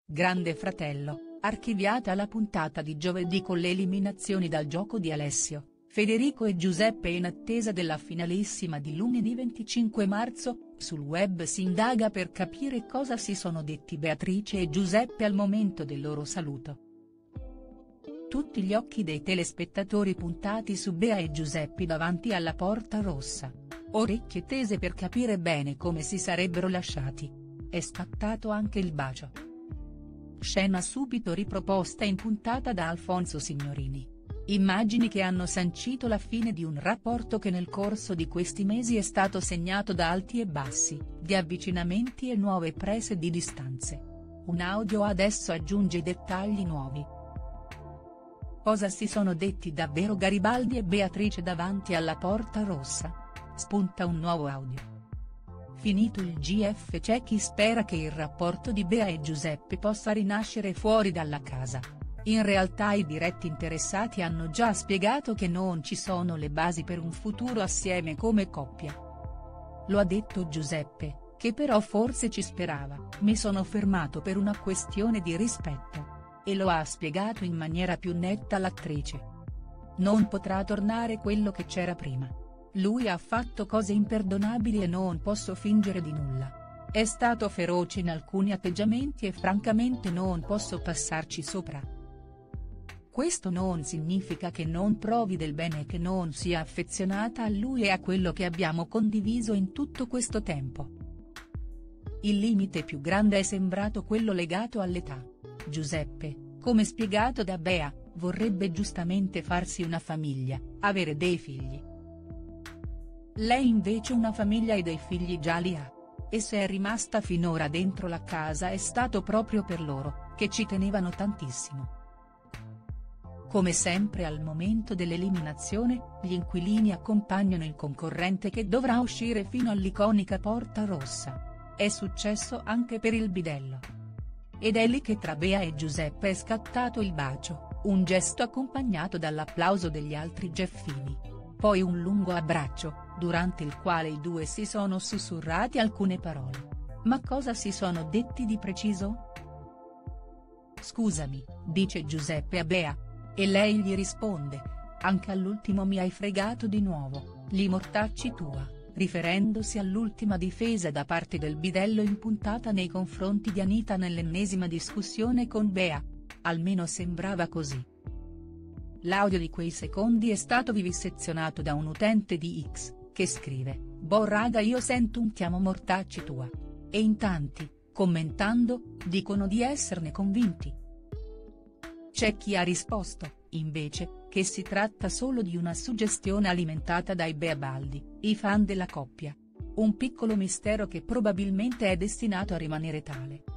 Grande Fratello, archiviata la puntata di giovedì con le eliminazioni dal gioco di Alessio, Federico e Giuseppe in attesa della finalissima di lunedì 25 marzo, sul web si indaga per capire cosa si sono detti Beatrice e Giuseppe al momento del loro saluto. Tutti gli occhi dei telespettatori puntati su Bea e Giuseppe davanti alla Porta Rossa. Orecchie tese per capire bene come si sarebbero lasciati. È scattato anche il bacio. Scena subito riproposta in puntata da Alfonso Signorini. Immagini che hanno sancito la fine di un rapporto che nel corso di questi mesi è stato segnato da alti e bassi, di avvicinamenti e nuove prese di distanze. Un audio adesso aggiunge dettagli nuovi. Cosa si sono detti davvero Garibaldi e Beatrice davanti alla Porta Rossa? Spunta un nuovo audio. Finito il GF c'è chi spera che il rapporto di Bea e Giuseppe possa rinascere fuori dalla casa. In realtà i diretti interessati hanno già spiegato che non ci sono le basi per un futuro assieme come coppia. Lo ha detto Giuseppe, che però forse ci sperava, mi sono fermato per una questione di rispetto. E lo ha spiegato in maniera più netta l'attrice. Non potrà tornare quello che c'era prima. Lui ha fatto cose imperdonabili e non posso fingere di nulla. È stato feroce in alcuni atteggiamenti e francamente non posso passarci sopra. Questo non significa che non provi del bene e che non sia affezionata a lui e a quello che abbiamo condiviso in tutto questo tempo. Il limite più grande è sembrato quello legato all'età. Giuseppe, come spiegato da Bea, vorrebbe giustamente farsi una famiglia, avere dei figli. Lei invece una famiglia e dei figli già li ha. E se è rimasta finora dentro la casa è stato proprio per loro, che ci tenevano tantissimo. Come sempre al momento dell'eliminazione, gli inquilini accompagnano il concorrente che dovrà uscire fino all'iconica Porta Rossa. È successo anche per il bidello. Ed è lì che tra Bea e Giuseppe è scattato il bacio, un gesto accompagnato dall'applauso degli altri Geffini. Poi un lungo abbraccio, durante il quale i due si sono sussurrati alcune parole. Ma cosa si sono detti di preciso? Scusami, dice Giuseppe a Bea. E lei gli risponde, anche all'ultimo mi hai fregato di nuovo, li mortacci tua, riferendosi all'ultima difesa da parte del bidello in puntata nei confronti di Anita nell'ennesima discussione con Bea. Almeno sembrava così. L'audio di quei secondi è stato vivisezionato da un utente di X, che scrive, boh raga io sento un ti amo mortacci tua. E in tanti, commentando, dicono di esserne convinti. C'è chi ha risposto, invece, che si tratta solo di una suggestione alimentata dai Beabaldi, i fan della coppia. Un piccolo mistero che probabilmente è destinato a rimanere tale.